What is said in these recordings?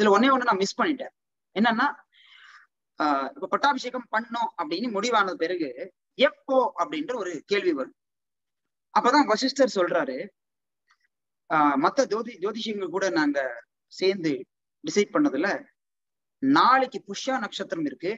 இதுல ஒன்னே ஒண்ணு நான் மிஸ் பண்ணிட்டேன். என்னன்னா இப்ப பட்டாபிஷேகம் பண்ணோம் அப்படின்னு முடிவான பிறகு எப்போ அப்படின்ற ஒரு கேள்வி வரும். அப்பதான் வசிஷ்டர் சொல்றாரு, மத்த ஜோதிஷியங்கள் கூட நாங்க சேர்ந்து டிசைட் பண்ணதுல நாளைக்கு புஷ்யா நட்சத்திரம் இருக்கு.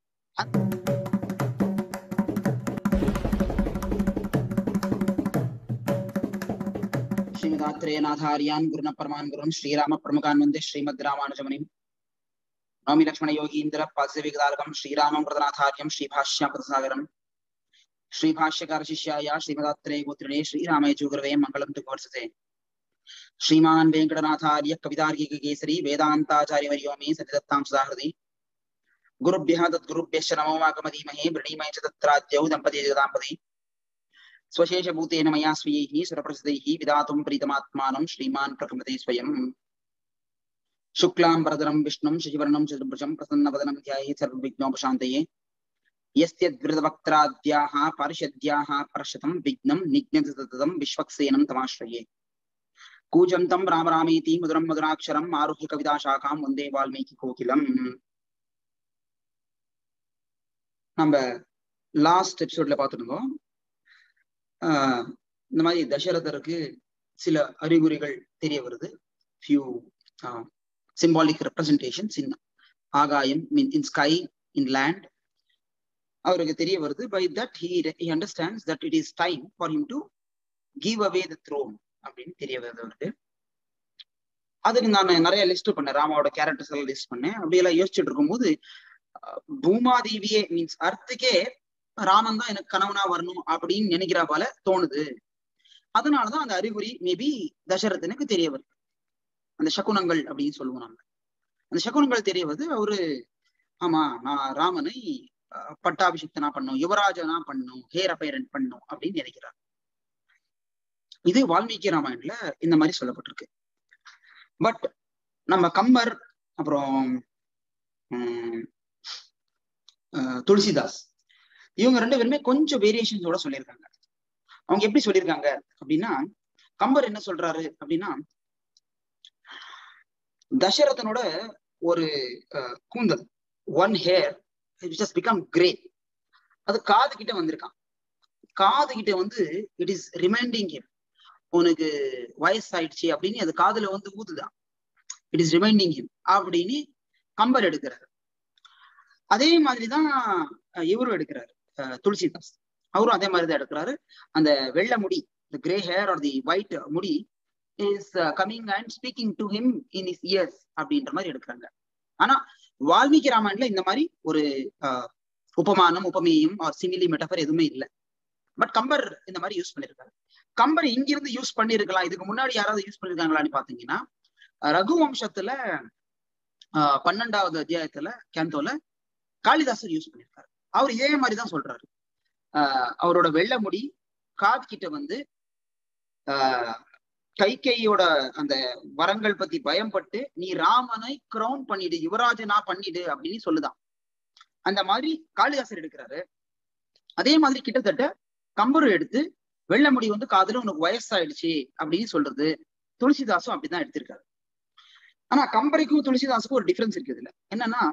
ஸ்ரீமதாத்ரேயநாதாரியான் குருண பரமான் குரும் ஸ்ரீராம பிரமுகான் வந்தே ஸ்ரீமத் ராமானுஜமணிம் நவமி லக்ஷ்மண யோகீந்திர பாசிவிகதாரகம் ஸ்ரீராமம் பிரதநாதாரியம் ஸ்ரீபாஷ்யம் பிரதசாகரம் श्रीभाष्यकार शिष्याय श्रीमदात्रेय गोत्रिणे श्रीरामेजु गुरवे मंगलम तुवर्षते श्रीमान वेंकटनाथार्य कवितार्किक केसरी वेदांताचार्यवर्यो मे सतिदत्तां सदाहृदि गुरुभ्यः तद्गुरुभ्यश्च नमो वाकमधीमहे वृणीमहे च तत्राद्यौ दम्पती जगदाम्पति स्वशेषभूतेन मया स्वीयैः सुरप्रसिद्धैः विधातुं प्रीतमात्मानं श्रीमान् प्रकृमते स्वयं शुक्लां वरदरं विष्णुं शशिवर्णं चतुर्भुजं प्रसन्नवदनं ध्यायेत् सर्वविघ्नोपशान्तये यस्यद्वृतवक्त्राद्याः पारिषद्याः परशतं विघ्नं निघ्नततं विश्वक्सेनं तमाश्रये कूजन्तं राम रामेति मधुरं मधुराक्षरम् आरुह्य कविताशाखां वन्दे वाल्मीकि कोकिलम्. நம்ம லாஸ்ட் எபிசோட்ல பார்த்துருந்தோம், இந்த மாதிரி தசரதருக்கு சில அறிகுறிகள் தெரிய வருது. ஃபியூ சிம்பாலிக் ரெப்ரசன்டேஷன்ஸ் இன் ஆகாயம், இன் ஸ்கை, இன் லேண்ட். அவருக்கு தெரிய வருது. By that he understands that it is time for him to give away the throne அப்படின்னு தெரிய வருது அவருக்கு. அதுக்கு நான் நிறைய லிஸ்ட் பண்ணேன், ராமாவோட கேரக்டர்ஸ் எல்லாம் லிஸ்ட் பண்ணேன். அப்படியெல்லாம் யோசிச்சுட்டு இருக்கும்போது பூமாதேவியே மீன்ஸ் அர்த்துக்கே ராமன் தான் எனக்கு கணவனா வரணும் அப்படின்னு நினைக்கிற போல தோணுது. அதனாலதான் அந்த அறிகுறி மேபி தசரதனுக்கு தெரிய வருது. அந்த சகுனங்கள் அப்படின்னு சொல்லுவோம் நம்ம. அந்த சகுனங்கள் தெரிய வருது. அவரு ஆமா நான் ராமனை பட்டாபிஷிக்தனா பண்ணும், யுவராஜனா பண்ணும், ஹேர் அப்பேரண்ட் பண்ணும் அப்படின்னு நினைக்கிறார். இது வால்மீகி ராமாயணத்துல இந்த மாதிரி சொல்லப்பட்டிருக்கு. பட் நம்ம கம்பர் அப்புறம் துளசிதாஸ் இவங்க ரெண்டு பேருமே கொஞ்சம் வேரியேஷன்ஸோட சொல்லியிருக்காங்க. அவங்க எப்படி சொல்லியிருக்காங்க அப்படின்னா, கம்பர் என்ன சொல்றாரு அப்படின்னா, தசரதனோட ஒரு கூந்தல், one hair which has become grey, அது காது கிட்ட வந்திருக்கான். காது கிட்ட வந்து இட் இஸ் ரிமைண்டிங் ஹிம், உனக்கு வயசாயிடுச்சு அப்படின்னு அது காதுல வந்து ஊதுதான். இட் இஸ் ரிமைண்டிங் ஹிம் அப்படின்னு கம்பர் எடுக்கிறாரு. அதே மாதிரிதான் இவரும் எடுக்கிறாரு, துளசிதாஸ். அவரும் அதே மாதிரிதான் எடுக்கிறாரு. அந்த வெள்ளை முடி, the grey hair or the white முடி is coming and speaking to him in his ears அப்படின்ற மாதிரி எடுக்கிறாங்க. ஆனா வால்மீகி ராமாயணத்துல இந்த மாதிரி ஒரு உபமானம், உபமேயம் ஆர் சிமிலி மெட்டபர் எதுவுமே இல்லை. பட் கம்பர் இந்த மாதிரி யூஸ் பண்ணிருக்காரு. கம்பர் இங்கிருந்து யூஸ் பண்ணிருக்கலாம், இதுக்கு முன்னாடி யாராவது யூஸ் பண்ணிருக்காங்களான்னு பாத்தீங்கன்னா, ரகுவம்சத்துல 12வது அத்தியாயத்துல கேந்தோல காளிதாசர் யூஸ் பண்ணிருக்காரு. அவர் இதே மாதிரிதான் சொல்றாரு. அவரோட வெள்ளை முடி காது கிட்ட வந்து கைகையோட அந்த வரங்கள் பத்தி பயன்பட்டு நீ ராமனை கிரவுன் பண்ணிடு, யுவராஜனா பண்ணிடு அப்படின்னு சொல்லுதான். அந்த மாதிரி காளிதாசர் எடுக்கிறாரு. அதே மாதிரி கிட்டத்தட்ட கம்பரும் எடுத்து வெள்ளை முடி வந்து காதுல உனக்கு வயசாயிடுச்சு அப்படின்னு சொல்றது துளசிதாசும் அப்படிதான் எடுத்திருக்காரு. ஆனா கம்பருக்கும் துளசிதாசுக்கும் ஒரு டிஃபரன்ஸ் இருக்குது இதுல. என்னன்னா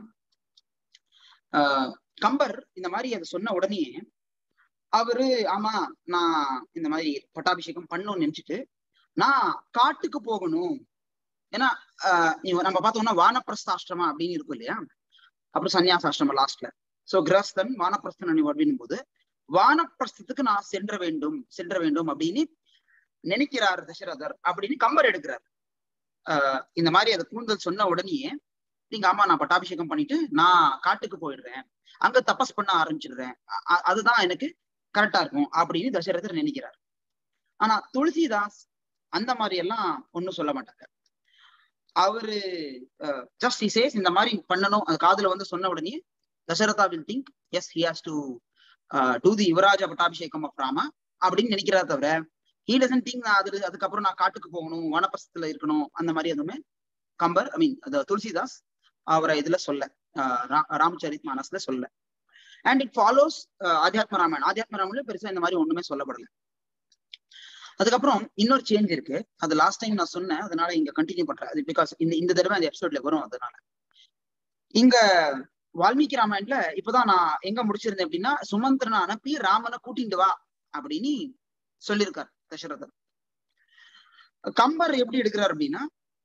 கம்பர் இந்த மாதிரி அதை சொன்ன உடனே அவரு ஆமா நான் இந்த மாதிரி பட்டாபிஷேகம் பண்ணணும்னு நினைச்சிட்டு நான் காட்டுக்கு போகணும். ஏன்னா நம்ம பார்த்தோம்னா வானப்பிரஸ்தாஷ்டிரமா அப்படின்னு இருக்கும் இல்லையா, அப்புறம் சன்னியாசாஷ்டிரமா லாஸ்ட்ல. சோ கிரஸ்தன் வானப்பிரஸ்தன் அப்படின் போது வானப்பிரஸ்தத்துக்கு நான் சென்ற வேண்டும் அப்படின்னு நினைக்கிறார் தசரதர் அப்படின்னு கம்பர் எடுக்கிறார். இந்த மாதிரி அதை கூந்தல் சொன்ன உடனே நீங்க ஆமா நான் பட்டாபிஷேகம் பண்ணிட்டு நான் காட்டுக்கு போயிடுறேன், அங்க தபஸ் பண்ண ஆரம்பிச்சிடுறேன், அதுதான் எனக்கு கரெக்டா இருக்கும் அப்படின்னு தசரதர் நினைக்கிறார். ஆனா துளசிதாஸ் அந்த மாதிரி எல்லாம் ஒன்னும் சொல்ல மாட்டாங்க. அவரு ஜஸ்ட் ஹி சேஸ் இந்த மாதிரி பண்ணணும், அது காதுல வந்து சொன்ன உடனே Dasharatha will think as he has to do the யுவராஜ பட்டாபிஷேகம் ஆஃப் ராமா அப்படின்னு நினைக்கிறார். தவிர ஹி டசன்ட் திங்க் அதுக்கப்புறம் நான் காட்டுக்கு போகணும், வனப்பிரஸ்தத்துல இருக்கணும், அந்த மாதிரி எதுவுமே கம்பர் துளசிதாஸ் அவரை இதுல சொல்ல, ராமச்சரித் மானஸ்ல சொல்ல. And it follows Adhyatma Ramayanam. Adhyatma Ramayanam பெருசா இந்த மாதிரி ஒண்ணுமே சொல்லப்படல. அதுக்கப்புறம் இன்னொரு சேஞ்ச் இருக்கு. அது லாஸ்ட் டைம் நான் சொன்னேன், அதனால இங்க கண்டினியூ பண்றேன். அது பிகாஸ் இந்த தடவை அந்த எபிசோட்ல வரும். அதனால இங்க வால்மீகி ராமாயண்ல இப்பதான் நான் எங்க முடிச்சிருந்தேன் அப்படின்னா, சுமந்திரனை அனுப்பி ராமனை கூட்டிட்டு வா அப்படின்னு சொல்லியிருக்காரு தசரதர். கம்பர் எப்படி எடுக்கிறார் அப்படின்னா,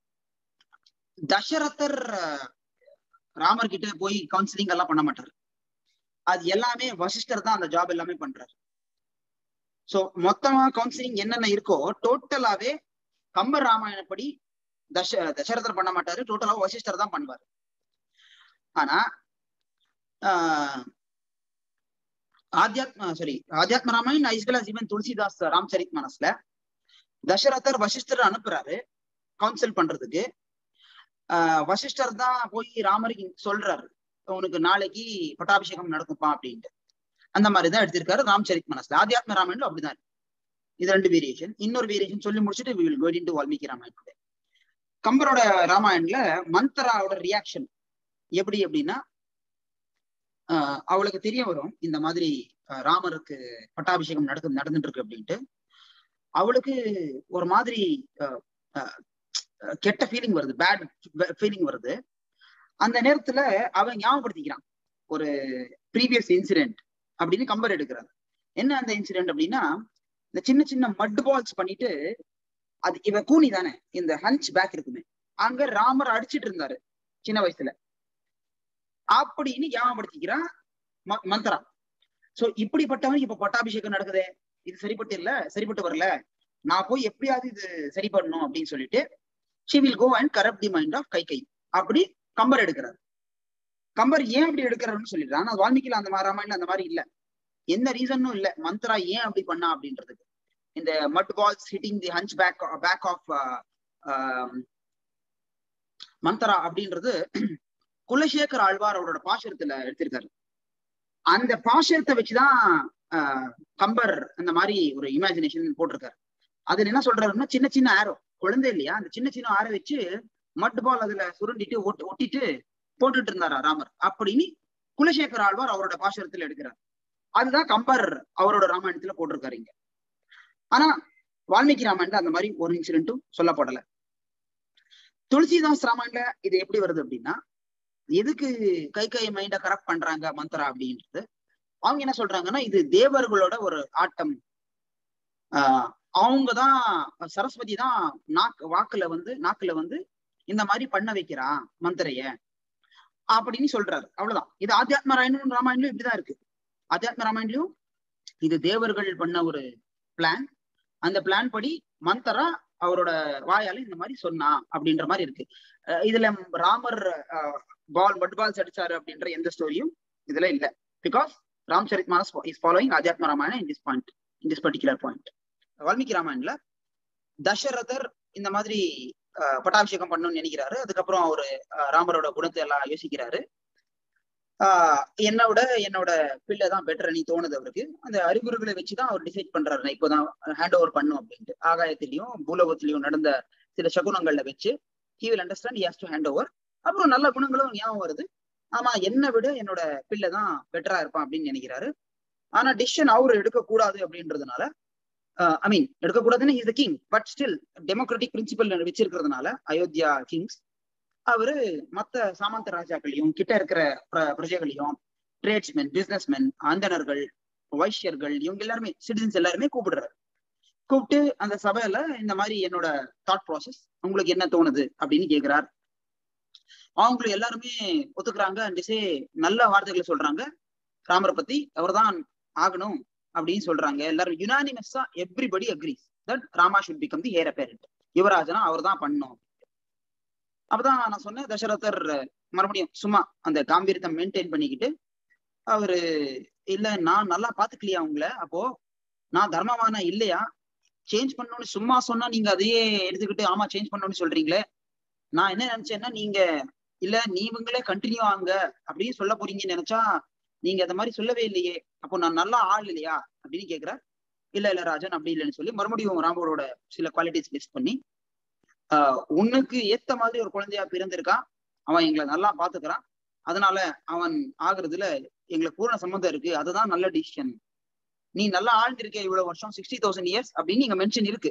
தசரதர் ராமர் கிட்ட போய் கவுன்சிலிங் எல்லாம் பண்ண மாட்டாரு. அது எல்லாமே வசிஷ்டர் தான் அந்த ஜாப் எல்லாமே பண்றாரு. சோ மொத்தமா கவுன்சிலிங் என்னென்ன இருக்கோ டோட்டலாவே கம்பர் ராமாயணப்படி தசரதர் பண்ண மாட்டாரு, டோட்டலா வசிஷ்டர் தான் பண்ணுவாரு. ஆனா ஆத்தியாத்ம Ramayan as well as even Tulsidas ராம்சரித் மானஸ்ல தசரதர் வசிஷ்டர் அனுப்புறாரு கவுன்சில் பண்றதுக்கு. வசிஷ்டர் தான் போய் ராமருக்கு சொல்றாரு, உனக்கு நாளைக்கு பட்டாபிஷேகம் நடக்கும்பா அப்படின்ட்டு. அந்த மாதிரிதான் எடுத்திருக்காரு ராம்சரித் மானஸ்ல. ஆத்தியாத்ம ராமாயண்ல அப்படிதான் இருக்கு. இது 2 வேரியேஷன். இன்னொரு வேரியேஷன் சொல்லி முடிச்சுட்டு we will go into Valmiki Ramayanam. கம்பரோட ராமாயண்ல மந்தராவோட ரியாக்ஷன் எப்படி அப்படின்னா, அவளுக்கு தெரிய வரும் இந்த மாதிரி ராமருக்கு பட்டாபிஷேகம் நடந்துட்டு இருக்கு அப்படின்ட்டு. அவளுக்கு ஒரு மாதிரி கெட்ட ஃபீலிங் வருது, பேட் ஃபீலிங் வருது. அந்த நேரத்துல அவன் ஞாபகப்படுத்திக்கிறான் ஒரு ப்ரீவியஸ் இன்சிடென்ட் அப்படின்னு கம்பர் எடுக்கிறாங்க. என்ன அந்த இன்சிடென்ட் அப்படின்னா, இந்த சின்ன சின்ன மட் பால்ஸ் பண்ணிட்டு, அது இவ கூனி தானே, இந்த ஹஞ்ச் பேக் இருக்குமே, அங்க ராமர் அடிச்சிட்டு இருந்தாரு சின்ன வயசுல அப்படின்னு ஞாபகப்படுத்திக்கிறான் மந்தரா. சோ இப்படிப்பட்டவன் இப்ப பட்டாபிஷேகம் நடக்குதே, இது சரிப்பட்டு வரல, நான் போய் எப்படியாவது இது சரி பண்ணணும் அப்படின்னு சொல்லிட்டு she will go and corrupt the mind of கைகை அப்படி கம்பர் எடுக்கிறார். கம்பர் ஏன் அப்படி எடுக்கிறாருன்னு சொல்லிடுறான். ஆனா வால்மீகில அந்த மாதிரி ராமாயணம் அந்த மாதிரி இல்ல, எந்த ரீசனும் இல்ல மந்த்ரா ஏன் அப்படி பண்ணா அப்படின்றதுக்கு. இந்த mud balls hitting the hunchback of Manthara அப்படின்றது குலசேகர் ஆழ்வார் அவரோட பாசுரத்துல எடுத்திருக்காரு. அந்த பாசுரத்தை வச்சுதான் கம்பர் அந்த மாதிரி ஒரு இமேஜினேஷன் போட்டிருக்காரு. அதுல என்ன சொல்றாருன்னா, சின்ன சின்ன ஆரோ, குழந்தை இல்லையா, அந்த சின்ன சின்ன ஆரோ வச்சு மட் பால் அதுல சுருண்டிட்டு ஒட்டிட்டு போட்டுட்டு இருந்தாரா ராமர் அப்படின்னு குலசேகர் ஆழ்வார் அவரோட பாசுரத்துல எடுக்கிறார். அதுதான் கம்பர் அவரோட ராமாயணத்துல போட்டிருக்காரு இங்க. ஆனா வால்மீகி ராமாயணத்துல அந்த மாதிரி ஒரு இன்சிடென்ட்டும் சொல்லப்படல. துளசிதாஸ் ராமாயணத்துல இது எப்படி வருது அப்படின்னா, எதுக்கு கைகை மைண்ட கரெக்ட் பண்றாங்க மந்தரா அப்படின்றது, அவங்க என்ன சொல்றாங்கன்னா, இது தேவர்களோட ஒரு ஆட்டம், அவங்கதான் சரஸ்வதி தான் நாக்குல வந்து இந்த மாதிரி பண்ண வைக்கிறா மந்திரைய அப்படின்னு சொல்றாரு. அவ்வளவுதான். இது ஆத்தியாத்ம ராமாயணம் இப்படிதான் இருக்கு. ஆத்தியாத்ம ராமாயணம் இது தேவர்கள் பண்ண ஒரு பிளான், அந்த பிளான் படி மந்தரா அவரோட வாயால இந்த மாதிரி சொன்னா அப்படின்ற மாதிரி இருக்கு. இதுல ராமர் மட் பால்ஸ் அடிச்சாரு அப்படின்ற எந்த ஸ்டோரியும் இதுல இல்ல. Because Ramcharitmanas is following Adhyatma Ramayanam in this particular point. Valmiki ராமாயண்ல தசரதர் இந்த மாதிரி பட்டாபிஷேகம் பண்ணணும்னு நினைக்கிறாரு. அதுக்கப்புறம் அவரு ராமரோட குணத்தை எல்லாம் யோசிக்கிறாரு. என்னோட பிள்ளை தான் பெட்டர் நீ தோணுது அவருக்கு. அந்த அறிகுறிகளை வச்சுதான் அவர் டிசைட் பண்றாரு, நான் இப்போதான் ஹேண்ட் ஓவர் பண்ணும் அப்படின்ட்டு. ஆகாயத்திலையும் பூலோகத்திலையும் நடந்த சில சகுனங்கள்ல வச்சு he will understand he has to hand over. அப்புறம் நல்ல குணங்களும் ஞாபகம் வருது. ஆமா, என்னை விட என்னோட பிள்ளை தான் பெட்டரா இருப்பான் அப்படின்னு நினைக்கிறாரு. ஆனா டிசிஷன் அவரு எடுக்கக்கூடாது அப்படின்றதுனால, எடுக்கக்கூடாதுன்னு is the king, but still democratic principle வச்சிருக்கிறதுனால அயோத்தியா கிங்ஸ் அவரு மத்த சாமந்த ராஜாக்களையும் கிட்ட இருக்கிற பிரஜைகளையும், ட்ரேட்ஸ்மென், பிசினஸ்மென், அந்தணர்கள், வைஷ்யர்கள், இவங்க எல்லாருமே சிட்டிசன்ஸ் எல்லாருமே கூப்பிட்டு அந்த சபையில இந்த மாதிரி என்னோட தாட் ப்ராசஸ் உங்களுக்கு என்ன தோணுது அப்படின்னு கேட்கிறார். அவங்களும் எல்லாருமே ஒத்துக்கிறாங்க. அண்டிசே நல்ல வார்த்தைகளை சொல்றாங்க ராமரை பத்தி, அவர் தான் ஆகணும் அப்படின்னு சொல்றாங்க. எல்லாரும் யுனானிமஸா everybody agrees that Rama should become the heir apparent, யுவராஜனா அவர் தான் பண்ணணும். அப்பதான் நான் சொன்னேன், தசரதர் மறுபடியும் சும்மா அந்த காம்பீரியத்தை மெயின்டைன் பண்ணிக்கிட்டு அவரு, இல்ல நான் நல்லா பாத்துக்கலையா உங்களை, அப்போ நான் தர்மமான இல்லையா, சேஞ்ச் பண்ணணும்னு சும்மா சொன்னா நீங்க அதையே எடுத்துக்கிட்டு ஆமா சேஞ்ச் பண்ணணும்னு சொல்றீங்களே, நான் என்ன நினைச்சேன்னா நீங்க இல்ல நீங்களே கண்டினியூ ஆகுங்க அப்படின்னு சொல்ல போறீங்கன்னு நினைச்சா நீங்க அந்த மாதிரி சொல்லவே இல்லையே, அப்போ நான் நல்லா ஆள் இல்லையா அப்படின்னு கேட்கிறார். இல்ல ராஜன் அப்படி இல்லைன்னு சொல்லி மறுபடியும் ராமரோட சில குவாலிட்டிஸ் லிஸ்ட் பண்ணி, உன்னுக்கு ஏத்த மாதிரி ஒரு குழந்தையா பிறந்திருக்கான், அவன் எங்களை நல்லா பாத்துக்கிறான், அதனால அவன் ஆகுறதுல எங்களுக்கு பூர்ண சம்மந்தம் இருக்கு, அதுதான் நல்ல டிசிஷன் நீ நல்லா ஆழ்ந்திருக்க இவ்வளவு வருஷம் 60,000 இயர்ஸ் அப்படின்னு நீங்க மென்ஷன் இருக்கு.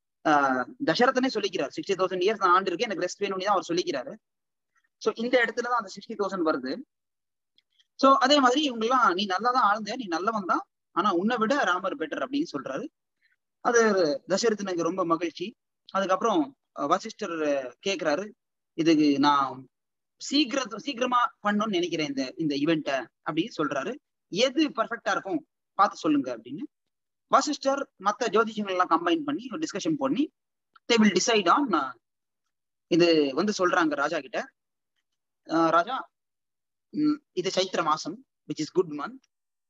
தசரதனே சொல்லிக்கிறார் 60,000 இயர்ஸ் நான் ஆண்டு இருக்கேன், எனக்கு ரெஸ்ட் வேணும்னு தான் அவர் சொல்லிக்கிறாரு. சோ இந்த இடத்துலதான் அந்த 60,000 வருது. சோ அதே மாதிரி இவங்கெல்லாம் நீ நல்லா தான் ஆழ்ந்த, நீ நல்லவன் தான், ஆனா உன்னை விட ராமர் பெட்டர் அப்படின்னு சொல்றாரு. அது தசரதனுக்கு ரொம்ப மகிழ்ச்சி. அதுக்கப்புறம் வசிஷ்டர் கேட்கிறாரு, இதுக்கு நான் சீக்கிரமா பண்ணணும்னு நினைக்கிறேன் இந்த ஈவெண்ட்டை அப்படின்னு சொல்றாரு. எது பர்ஃபெக்டா இருக்கும் பார்த்து சொல்லுங்க அப்படின்னு. வசிஷ்டர் மற்ற ஜோதிஷங்கள் எல்லாம் கம்பைன் பண்ணி ஒரு டிஸ்கஷன் பண்ணி they will decide on இது வந்து சொல்றாங்க ராஜா கிட்ட. ராஜா, இது சைத்திர மாசம் which is good month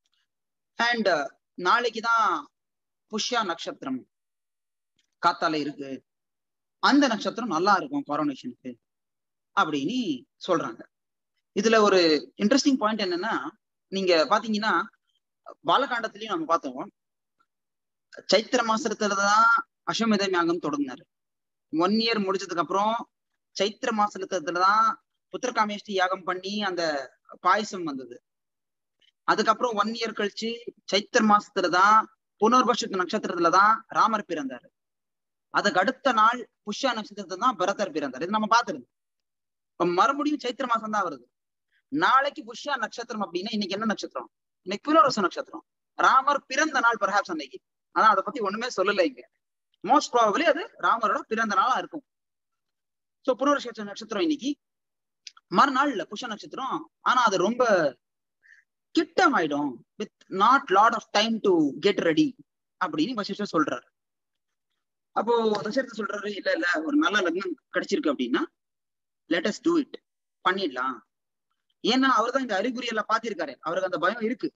and நாளைக்குதான் புஷ்யா நட்சத்திரம் காத்தால இருக்கு, அந்த நட்சத்திரம் நல்லா இருக்கும் காரோனேஷனுக்கு அப்படின்னு சொல்றாங்க. இதுல ஒரு இன்ட்ரெஸ்டிங் பாயிண்ட் என்னன்னா, நீங்க பாத்தீங்கன்னா பாலகாண்டத்திலயும் நம்ம பார்த்தோம், சைத்திர மாசத்துலதான் அஸ்வமேத யாகம் தொடங்கினாரு. 1 இயர் முடிச்சதுக்கு அப்புறம் சைத்திர மாசத்துலதான் புத்திரகாமேஷ்டி யாகம் பண்ணி அந்த பாயசம் வந்தது. அதுக்கப்புறம் 1 இயர் கழிச்சு சைத்திர மாசத்துலதான் புனர்வசு நட்சத்திரத்துலதான் ராமர் பிறந்தாரு. அதுக்கு அடுத்த நாள் புஷ்யா நட்சத்திரத்துல தான் பரதர் பிறந்தார். இது நம்ம பார்த்திருந்தோம். இப்ப மறுபடியும் சைத்திர மாசம் தான் வருது. நாளைக்கு புஷ்யா நட்சத்திரம் அப்படின்னா இன்னைக்கு என்ன நட்சத்திரம்? இன்னைக்கு புனர்வசு நட்சத்திரம். ராமர் பிறந்த நாள் பர்ஹாப்ஸ் அன்னைக்கு. ஆனா அதை பத்தி ஒண்ணுமே சொல்லல இங்க. மோஸ்ட் ப்ராபபிலி அது ராமரோட பிறந்த நாளா இருக்கும். சோ புனர்வசு நட்சத்திரம் இன்னைக்கு, மறுநாள் புஷ்ய நட்சத்திரம். ஆனா அது ரொம்ப கிட்டம் ஆயிடும், with not lot of time to get ready அப்படின்னு வசிஷ்டர் சொல்றாரு. அப்போ தசரதர் சொல்றாரு, இல்ல ஒரு நல்ல லக்னம் கிடைச்சிருக்கு அப்படின்னா லெட் அஸ் டூ இட், பண்ணிடலாம். ஏன்னா அவர் தான் இந்த அறிகுறியெல்லாம் பார்த்திருக்காரு, அவருக்கு அந்த பயம் இருக்கு.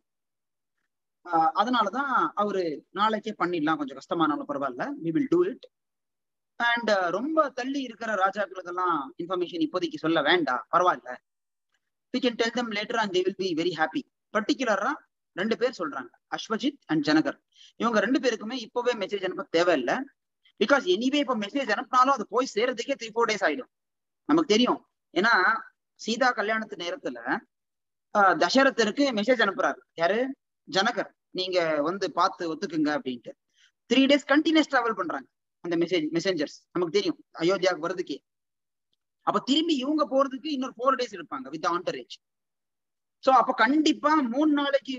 அதனாலதான் அவரு நாளைக்கே பண்ணிடலாம், கொஞ்சம் கஷ்டமானாலும் பரவாயில்ல, we will do it. And ரொம்ப தள்ளி இருக்கிற ராஜாக்களுக்கெல்லாம் இன்ஃபர்மேஷன் இப்போதைக்கு சொல்ல வேண்டாம், பரவாயில்ல, we can tell them later and they will be very happy. பர்டிகுலரா 2 பேர் சொல்றாங்க, அஸ்வஜித் அண்ட் ஜனகர். இவங்க 2 பேருக்குமே இப்பவே மெசேஜ் அனுப்ப தேவையில்லை. பிகாஸ் எனிவே இப்ப மெசேஜ் அனுப்பினாலும் அது போய் சேர்றதுக்கே 3-4 days ஆயிடும், நமக்கு தெரியும். ஏன்னா சீதா கல்யாணத்து நேரத்துல தசரதருக்கு மெசேஜ் அனுப்புறாரு யாரு? ஜனகர், நீங்க வந்து பார்த்து ஒத்துக்குங்க அப்படின்ட்டு. 3 days கண்டினியூஸ் டிராவல் பண்றாங்க அந்த மெசேஞ்சர்ஸ், நமக்கு தெரியும் அயோத்தியாவுக்கு வர்றதுக்கே. அப்ப திரும்பி இவங்க போறதுக்கு இன்னொரு 4 days இருப்பாங்க வித் ஆண்டரேஜ். சோ அப்ப கண்டிப்பா 3 நாளைக்கு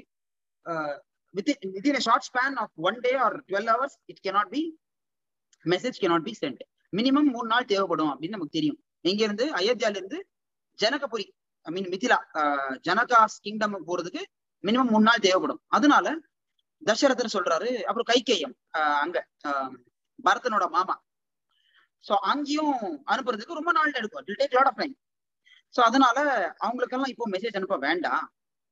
within a short span of 1 day or 12 hours it cannot be, message cannot be sent. Minimum 3 நாள் தேவைப்படும் அப்படின்னு நமக்கு தெரியும். எங்க இருந்து? அயோத்தியால இருந்து Janakapuri, I mean Mithila, Janaka's kingdom போறதுக்கு மினிமம் 3 நாள் தேவைப்படும். அதனால தசரதர் சொல்றாரு. அப்புறம் கைகேயம், அங்க பரதனோட மாமா, சோ அங்கேயும் அனுப்புறதுக்கு ரொம்ப நாள் எடுக்கும், it will take lot of time. So அதனால அவங்களுக்கெல்லாம் இப்போ மெசேஜ் அனுப்ப வேண்டாம்.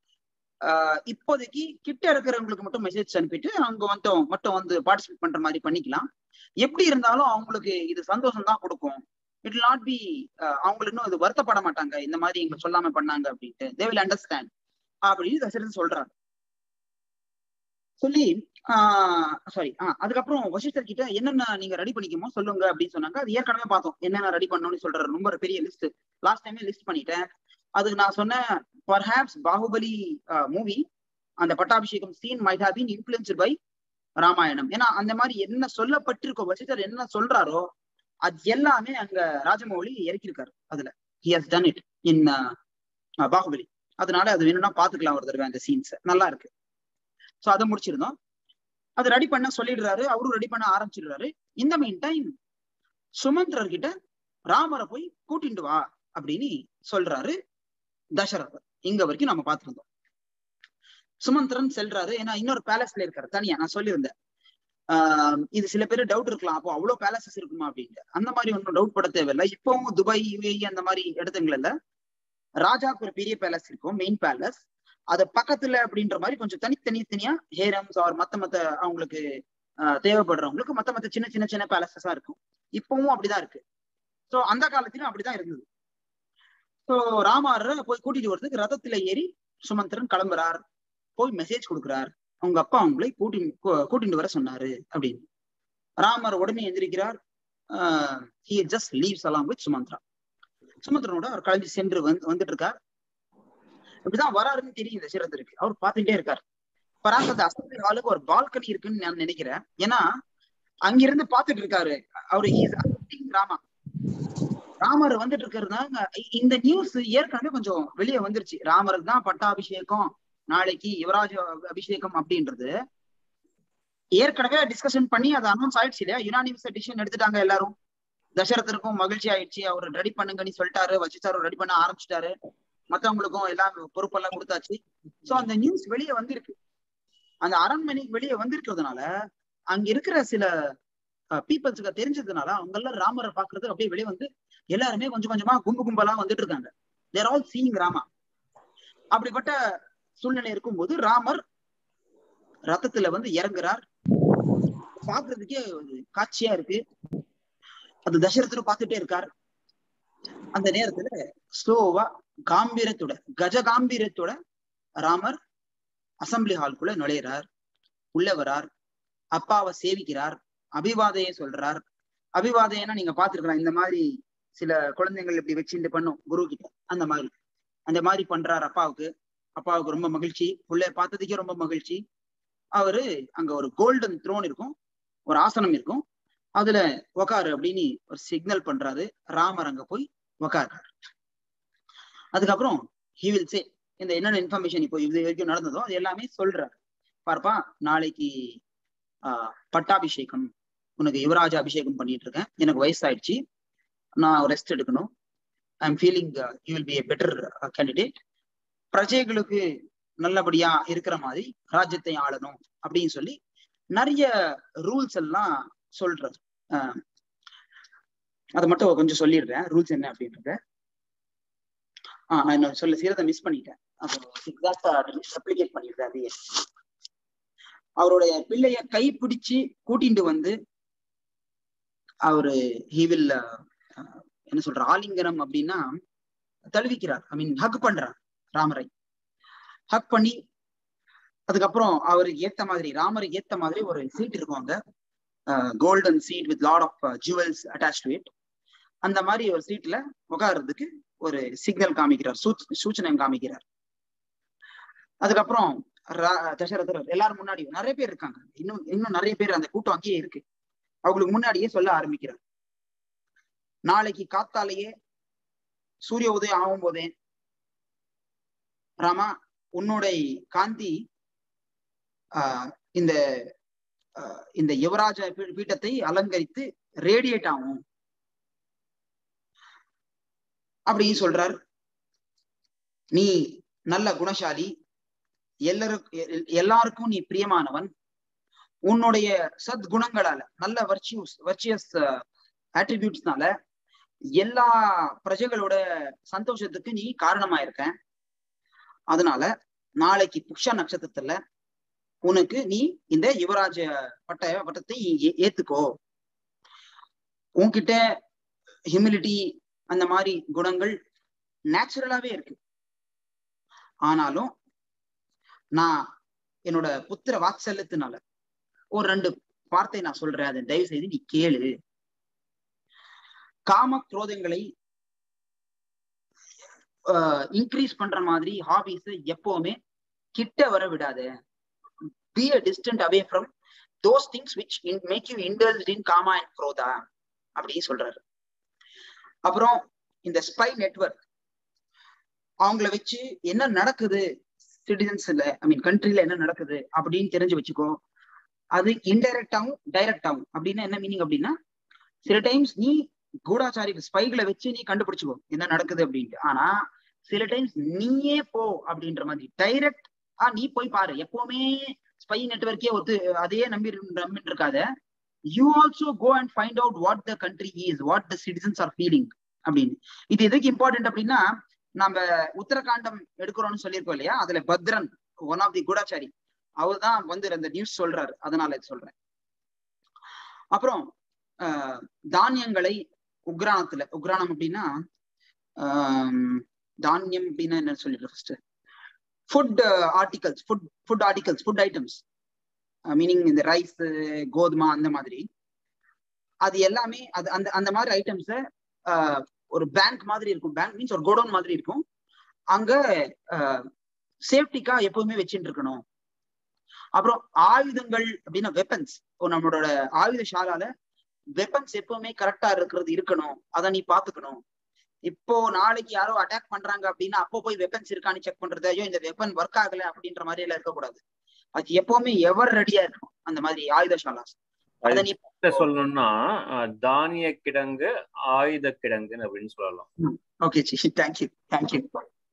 இப்போதைக்கு கிட்ட இருக்கிறவங்களுக்கு மட்டும் மெசேஜ் அனுப்பிட்டு அவங்க மட்டும் வந்து பார்ட்டிசிபேட் பண்ற மாதிரி பண்ணிக்கலாம். எப்படி இருந்தாலும் அவங்களுக்கு இது சந்தோஷம் தான் கொடுக்கும். இட் வில் நாட் பி, அவங்களுக்கு இன்னும் இது வருத்தப்பட மாட்டாங்க, இந்த மாதிரி எங்களுக்கு சொல்லாம பண்ணாங்க அப்படின்ட்டு. தே வில் அண்டர்ஸ்டாண்ட் அப்படின்னு தசரதன் சொல்றாரு. சொல்லி அதுக்கப்புறம் வசிஷ்டர் கிட்ட என்னென்ன நீங்க ரெடி பண்ணிக்கமோ சொல்லுங்க அப்படின்னு சொன்னாங்க. அது ஏற்கனவே பார்த்தோம், என்னென்ன ரெடி பண்ணணும்னு சொல்றாரு. ரொம்ப பெரிய லிஸ்ட், லாஸ்ட் டைமே லிஸ்ட் பண்ணிட்டேன். அதுக்கு நான் சொன்னேன், பர்ஹாப்ஸ் பாகுபலி மூவி அந்த பட்டாபிஷேகம் scene might have been influenced by Ramayanam. ஏன்னா அந்த மாதிரி என்ன சொல்லப்பட்டிருக்கோ, வசிஷ்டர் என்ன சொல்றாரோ அது எல்லாமே அங்க ராஜமௌலி இறக்கியிருக்காரு. அதுல he has done it in Baahubali. அதனால அது வேணும்னா பாத்துக்கலாம் ஒரு தடவை, அந்த சீன்ஸ் நல்லா இருக்கு. சோ அதை முடிச்சிருந்தோம். அது ரெடி பண்ண சொல்லிடுறாரு, அவரும் ரெடி பண்ண ஆரம்பிச்சிடுறாரு. இந்த மீன் டைம் சுமந்திரர் கிட்ட ராமரை போய் கூட்டிட்டு வா அப்படின்னு சொல்றாரு தசரதர். இங்க வரைக்கும் நம்ம பார்த்திருந்தோம். சுமந்திரன் செல்றாரு, ஏன்னா இன்னொரு பேலஸ்ல இருக்காரு தனியா. நான் சொல்லியிருந்தேன், இது சில பேர் டவுட் இருக்கலாம், அப்போ அவ்வளவு பேலசஸ் இருக்குமா அப்படின்ட்டு. அந்த மாதிரி ஒன்றும் டவுட் பட தேவையில்லை. இப்பவும் துபாய், யுஏஇ அந்த மாதிரி இடத்துங்கள்ல ராஜாக்கு ஒரு பெரிய பேலஸ் இருக்கும், மெயின் பேலஸ். அது பக்கத்துல அப்படின்ற மாதிரி கொஞ்சம் தனித்தனியா ஹேரம்ஸ் ஆர் மத்த அவங்களுக்கு தேவைப்படுறவங்களுக்கு மத்த சின்ன பேலசஸா இருக்கும். இப்பவும் அப்படிதான் இருக்கு. சோ அந்த காலத்திலும் அப்படிதான் இருந்தது. சோ ராமர் போய் கூட்டிட்டு வரதுக்கு ரதத்துல ஏறி சுமந்திரன் கிளம்புறார். போய் மெசேஜ் கொடுக்குறார், அவங்க அப்பா அவங்களை கூட்டிட்டு வர சொன்னாரு அப்படின்னு. ராமர் உடனே எந்திரிக்கிறார். he just leaves along with Sumantra. சுமந்திரனோட அவர் கிளம்பி சென்று வந்துட்டு இருக்கார். இப்படிதான் வராருன்னு தெரியும் தசரதருக்கு. அவர் பார்த்துட்டே இருக்கார். பராக் அந்த அசம்பிளி ஹாலுக்கு ஒரு பால்கனி இருக்குன்னு நான் நினைக்கிறேன். ஏன்னா அங்கிருந்து பாத்துட்டு இருக்காரு அவரு. ராமா ராமர் வந்துட்டு இருக்கிறதுனால இந்த நியூஸ் ஏற்கனவே கொஞ்சம் வெளியே வந்துருச்சு. ராமருக்கு தான் பட்டாபிஷேகம், நாளைக்கு யுவராஜ அபிஷேகம் அப்படின்றது ஏற்கனவே டிஸ்கஷன் பண்ணி அது அனௌன்ஸ் ஆயிடுச்சு இல்லையா. யுனானிமஸ் டிசிஷன் எடுத்துட்டாங்க எல்லாரும். தசரதருக்கும் மகிழ்ச்சி ஆயிடுச்சு. அவர் ரெடி பண்ணுங்கன்னு சொல்லிட்டாரு. வச்சிட்டாரு, ரெடி பண்ண ஆரம்பிச்சுட்டாரு. மத்தவங்களுக்கும் எல்லாம் பொறுப்பெல்லாம் கொடுத்தாச்சு. சோ அந்த நியூஸ் வெளியே வந்திருக்கு. அந்த அரண்மனைக்கு வெளியே வந்திருக்கிறதுனால அங்க இருக்கிற சில பீப்புள்ஸுக்கு தெரிஞ்சதுனால அவங்க எல்லாம் ராமரை பாக்குறது அப்படியே வெளியே வந்து எல்லாருமே கொஞ்சம் கொஞ்சமா கும்பலா வந்துட்டு இருக்காங்க. They're all seeing Rama. அப்படிப்பட்ட சூழ்நிலை இருக்கும்போது ராமர் ரத்தத்துல வந்து இறங்குறார். பாக்குறதுக்கே காட்சியா இருக்கு. அது தசரதர் பார்த்துட்டே இருக்கார். அந்த நேரத்துல ஸ்லோவா காம்பீரத்தோட, கஜ காம்பீரத்தோட ராமர் அசம்பிளி ஹால்குள்ள நுழையிறார். உள்ள வரார். அப்பாவை சேவிக்கிறார். அபிவாதைய சொல்றார். அபிவாதையன்னா நீங்க பாத்துருக்கலாம், இந்த மாதிரி சில குழந்தைகள் இப்படி வச்சுட்டு பண்ணும் குரு கிட்ட. அந்த மாதிரி பண்றாரு அப்பாவுக்கு. அப்பாவுக்கு ரொம்ப மகிழ்ச்சி. உள்ள பார்த்ததுக்கே ரொம்ப மகிழ்ச்சி. அவரு அங்க ஒரு கோல்டன் த்ரோன் இருக்கும், ஒரு ஆசனம் இருக்கும், அதுல உக்காரு அப்படின்னு ஒரு சிக்னல் பண்றாரு. ராமர் அங்க போய் உக்காருறாரு. அதுக்கப்புறம் ஹி வில் சே, இந்த என்னென்ன இன்ஃபர்மேஷன் இப்போ இது வரைக்கும் நடந்ததோ அது எல்லாமே சொல்றாரு. பார்ப்பா, நாளைக்கு பட்டாபிஷேகம், உனக்கு யுவராஜ அபிஷேகம் பண்ணிட்டு இருக்கேன். எனக்கு வயசாயிடுச்சு, நான் ரெஸ்ட் எடுக்கணும். I am feeling you will be a better candidate. பிரஜைகளுக்கு நல்லபடியா இருக்கிற மாதிரி ராஜ்யத்தை ஆளணும் அப்படின்னு சொல்லி நிறைய ரூல்ஸ் எல்லாம் சொல்றாரு. அதை மட்டும் கொஞ்சம் சொல்லிடுறேன், ரூல்ஸ் என்ன அப்படின்றத. நான் இன்னும் சொல்ல சீரத்தை மிஸ் பண்ணிட்டேன். ரெப்ளிகேட் பண்ணிடுறேன். அதையே அவருடைய பிள்ளைய கை பிடிச்சு கூட்டிட்டு வந்து அவரு ஹீவில் என்ன சொல்ற, ஆலிங்கனம் அப்படின்னா தழுவிக்கிறார். ஐ மீன் ஹக் பண்றார் ராமரை. ஹக் பண்ணி அதுக்கப்புறம் அவருக்கு ஏத்த மாதிரி, ராமருக்கு ஏத்த மாதிரி ஒரு சீட் இருக்கும் அங்க, golden seat with lot of jewels attach to it. அந்த மாதிரி ஒரு சீட்ல உட்கார்றதுக்கு ஒரு சிக்னல் காமிக்கிறார், சூச்சனை காமிக்கிறார். அதுக்கப்புறம் தசரதர் எல்லாரும் முன்னாடி நிறைய பேர் இருக்காங்க, இன்னும் நிறைய பேர் அந்த கூட்டம் அங்கேயே இருக்கு. அவங்களுக்கு முன்னாடியே சொல்ல ஆரம்பிக்கிறார். நாளைக்கு காத்தாலேயே சூரிய உதயம் ஆகும் போதே ராமா, உன்னுடைய காந்தி இந்த யுவராஜ பீட்டத்தை அலங்கரித்து ரேடியேட் ஆகும் அப்படின்னு சொல்றார். நீ நல்ல குணசாலி, எல்லாருக்கும் நீ பிரியமானவன். உன்னுடைய சத்குணங்களால, நல்ல வர்ச்சியஸ் ஆட்ரிபியூட்ஸ்னால எல்லா பிரஜைகளோட சந்தோஷத்துக்கு நீ காரணமா இருக்க. அதனால நாளைக்கு புஷ்ய நட்சத்திரத்துல உனக்கு நீ இந்த யுவராஜ பட்டத்தை ஏத்துக்கோ. உன்கிட்ட ஹியூமிலிட்டி அந்த மாதிரி குணங்கள் நேச்சுரலாவே இருக்கு. ஆனாலும் நான் என்னோட புத்திர வாத்சல்யத்தினால ஒரு 2 வார்த்தை நான் சொல்றேன், அதை தயவு செய்து நீ கேளு. காம குரோதங்களை இன்க்ரீஸ் பண்ற மாதிரி ஹாபிஸ் எப்பவுமே கிட்ட வர விடாத. Be a distant away from those things which make you indulged in kama and krodha அப்படின்னு சொல்றாரு. அப்புறம் இந்த ஸ்பை நெட்வொர்க், அவங்கள வச்சு என்ன நடக்குது சிட்டிசன்ஸ்ல, ஐ மீன் கண்ட்ரில என்ன நடக்குது அப்படின்னு தெரிஞ்சு வச்சுக்கோ. அது இன்டைரக்டாவும் டைரக்டாவும். அப்படின்னா என்ன மீனிங் அப்படின்னா, சில டைம்ஸ் நீ கூடாச்சாரி ஸ்பைகளை வச்சு நீ கண்டுபிடிச்சுக்கோ என்ன நடக்குது அப்படின்ட்டு. ஆனா சில டைம்ஸ் நீயே போ அப்படின்ற மாதிரி டைரக்டா நீ போய் பாரு. எப்பவுமே ஸ்பை நெட்வொர்க்கே அதையே நம்பிட்டு இருக்காத. You also go and find out what the country is, what the citizens are feeling அப்படின்னு. இது எதுக்கு இம்பார்ட்டன்ட் அப்படின்னா, நம்ம உத்தரகாண்டம் எடுக்கிறோம்னு சொல்லியிருக்கோம் இல்லையா, அதுல பத்ரன் ஒன் ஆஃப் தி குடாச்சாரி அவர் தான் வந்து அந்த நியூஸ் சொல்றாரு. அதனால சொல்றேன். அப்புறம் தானியங்களை உக்ரானம் அப்படின்னா தானியம் அப்படின்னா என்ன சொல்லிடுறேன் ஃபர்ஸ்ட். ஃபுட் ஐட்டம்ஸ் மீனிங் இந்த ரைஸ், கோதுமை அந்த மாதிரி. அது எல்லாமே அந்த மாதிரி ஐட்டம்ஸ ஒரு பேங்க் மாதிரி இருக்கும். பேங்க் மீன்ஸ் ஒரு கோடவுன் மாதிரி இருக்கும். அங்க சேஃப்டிக்கா எப்பவுமே வச்சுட்டு இருக்கணும். அப்புறம் ஆயுதங்கள் அப்படின்னா வெப்பன்ஸ். நம்மளோட ஆயுத சாலால வெப்பன்ஸ் எப்பவுமே கரெக்டா இருக்கணும், அதை நீ பாத்துக்கணும். இப்போ நாளைக்கு யாரோ அட்டாக் பண்றாங்க அப்படின்னா அப்போ போய் வெப்பன்ஸ் இருக்கான்னு செக் பண்றது, ஐயோ இந்த வெப்பன் ஒர்க் ஆகல அப்படின்ற மாதிரி எல்லாம் இருக்கக்கூடாது. அது எப்பவுமே எவர் ரெடியா இருக்கும் அந்த மாதிரி ஆயுதசாலாஸ். அத நீ சொல்லணும்னா தானிய கிடங்கு ஆயுத கிடங்கு அப்படின்னு சொல்லலாம். Okay ji, thank you thank you.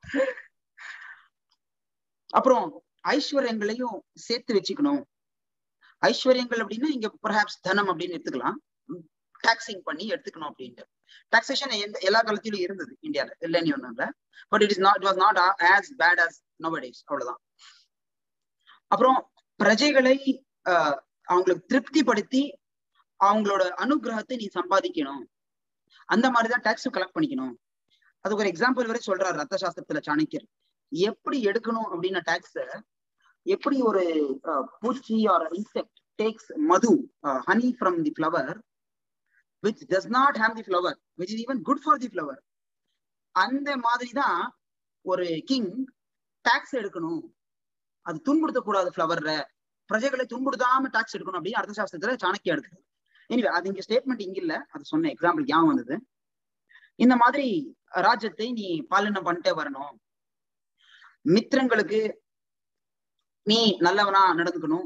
அப்புறம் ஐஸ்வர்யங்களையும் சேர்த்து வச்சுக்கணும். ஐஸ்வர்யங்கள் அப்படின்னா இங்க பர்ஹாப்ஸ் தனம் அப்படின்னு எடுத்துக்கலாம், டாக்ஸிங் பண்ணி எடுத்துக்கணும் அப்படின்ட்டு. டாக்ஸேஷன் எல்லா காலத்திலும் இருந்தது இந்தியால, இல்லைன்னு ஒண்ணும் இல்லை. But it was not as bad as nowadays, அவ்வளவுதான். அப்புறம் பிரஜைகளை அவங்களுக்கு திருப்திப்படுத்தி அவங்களோட அனுகிரகத்தை நீ சம்பாதிக்கணும், அந்த மாதிரிதான் டாக்ஸ் கலெக்ட் பண்ணிக்கணும். அதுக்கு ஒரு எக்ஸாம்பிள் வரை சொல்றாரு ரத்த சாஸ்திரத்துல சாணக்கியர். எப்படி எடுக்கணும் அப்படின்னா டாக்ஸ, எப்படி ஒரு பூச்சி or insect takes madhu honey from the flower which does not have the flower, which is even good for the flower. அந்த மாதிரிதான் ஒரு கிங் டாக்ஸ் எடுக்கணும், அது துன்புறுத்தக்கூடாது ஃப்ளவர்ல, பிரஜைகளை துன்புறுத்தாம டாக்ஸ் எடுக்கணும் அப்படின்னு அர்த்தசாஸ்திரத்துல சாணக்கியா எடுக்கிறது. எனிவே அது இங்க ஸ்டேட்மெண்ட் இங்க இல்ல, அது சொன்ன எக்ஸாம்பிள் ஞாபகம் வந்தது. இந்த மாதிரி ராஜ்யத்தை நீ பாலனை பண்ணிட்டே வரணும், மித்திரங்களுக்கு நீ நல்லவனா நடந்துக்கணும்,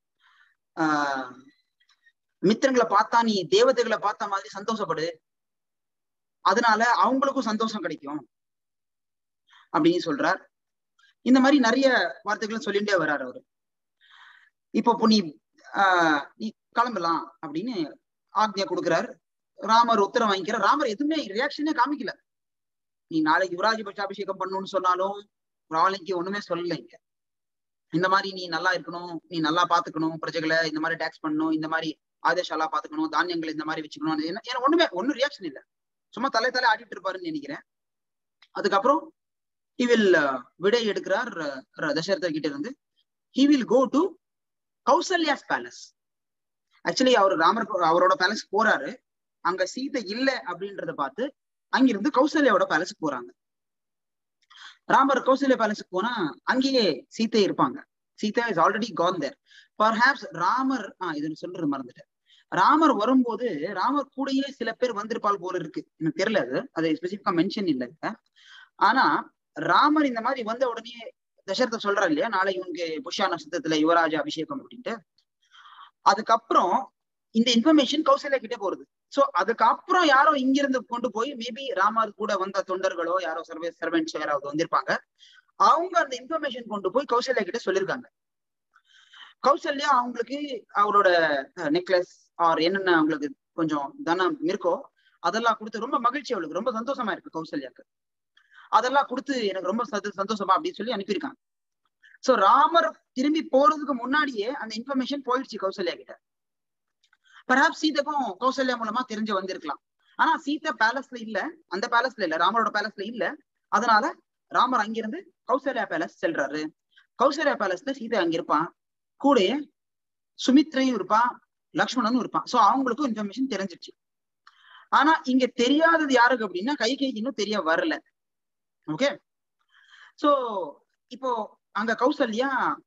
மித்திரங்களை பார்த்தா நீ தேவதைகளை பார்த்த மாதிரி சந்தோஷப்படு, அதனால அவங்களுக்கும் சந்தோஷம் கிடைக்கும் அப்படின்னு சொல்றார். இந்த மாதிரி நிறைய வார்த்தைகளை சொல்லிட்டே வர்றாரு அவரு. இப்போ நீ நீ கிளம்பலாம் அப்படின்னு ஆக்ஞை கொடுக்குறாரு. ராமர் உத்தரவு வாங்கிக்கிறார். ராமர் எதுவுமே ரியாக்ஷனே காமிக்கல. நீ நாளைக்கு யுவராஜ பட்டாபிஷேகம் பண்ணணும்னு சொன்னாலும் நாளைக்கு ஒண்ணுமே சொல்லல. இங்க இந்த மாதிரி நீ நல்லா இருக்கணும், நீ நல்லா பாத்துக்கணும் பிரஜைகளை, இந்த மாதிரி டாக்ஸ் பண்ணணும், இந்த மாதிரி ஆதேஷாலா பாத்துக்கணும், தானியங்களை இந்த மாதிரி வச்சுக்கணும், ஏன்னா ஒண்ணும் ரியாக்ஷன் இல்லை, சும்மா தலை ஆடிட்டு இருப்பாருன்னு நினைக்கிறேன். அதுக்கப்புறம் he will விடை எடுக்கிறார் தசரதர் கிட்ட இருந்து. he will go to Kausalya's palace. Actually அவரோட பேலஸ் போறாரு, அங்க சீதை இல்ல அப்படின்றத பார்த்து அங்கிருந்து கௌசல்யாவோட பேலஸுக்கு போறாங்க. ராமர் கௌசல்யா பேலஸுக்கு போனா அங்கேயே சீதை இருப்பாங்க. Sita is already gone there. Perhaps Ramar இது சொல்றது மறந்துட்டேன். ராமர் வரும்போது ராமர் கூடயே சில பேர் வந்திருப்பால் போல இருக்கு, எனக்கு தெரியல, அது ஸ்பெசிபிக்கா மென்ஷன் இல்லைங்க. ஆனா ராமர் இந்த மாதிரி வந்த உடனே தசரதர் சொல்றாரு இல்லையா, நாளை உனக்கு புஷ்யா நட்சத்திரத்துல யுவராஜ அபிஷேகம் அப்படின்ட்டு. அதுக்கப்புறம் இந்த இன்ஃபர்மேஷன் கௌசல்யா கிட்டே போறது. சோ அதுக்கப்புறம் யாரோ இங்கிருந்து கொண்டு போய் மேபி ராமர் கூட வந்த தொண்டர்களோ யாரோ சர்வெண்ட்ஸோ யாராவது வந்திருப்பாங்க, அவங்க அந்த இன்ஃபர்மேஷன் கொண்டு போய் கௌசல்யா கிட்ட சொல்லியிருக்காங்க. கௌசல்யா அவங்களுக்கு அவரோட நெக்லஸ் ஆர் என்னென்ன அவங்களுக்கு கொஞ்சம் தனம் இருக்கோ அதெல்லாம் கொடுத்து ரொம்ப மகிழ்ச்சி, அவளுக்கு ரொம்ப சந்தோஷமா இருக்கு கௌசல்யாக்கு, அதெல்லாம் கொடுத்து எனக்கு ரொம்ப சந்தோஷமா அப்படின்னு சொல்லி அனுப்பியிருக்காங்க. சோ ராமர் திரும்பி போறதுக்கு முன்னாடியே அந்த இன்ஃபர்மேஷன் போயிடுச்சு கௌசல்யா கிட்ட. பர்ஹாப்ஸ் சீதைக்கும் கௌசல்யா மூலமா தெரிஞ்சு வந்திருக்கலாம். ஆனா சீதை பேலஸ்ல இல்ல, அந்த பேலஸ்ல இல்ல, ராமரோட பேலஸ்ல இல்ல. அதனால ராமர் அங்கிருந்து கௌசல்யா பேலஸ் செல்றாரு. கௌசல்யா பேலஸ்ல சீதை அங்க இருப்பான், கூட சுமித்ரையும் இருப்பான், லக்ஷ்மணனும் இருப்பான். சோ அவங்களுக்கும் இன்ஃபர்மேஷன் தெரிஞ்சிருச்சு. ஆனா இங்க தெரியாதது யாருக்கு அப்படின்னா கைகேயிக்கு இன்னும் தெரிய வரல. ஓகே, சோ இப்போ அங்க கௌசல்யா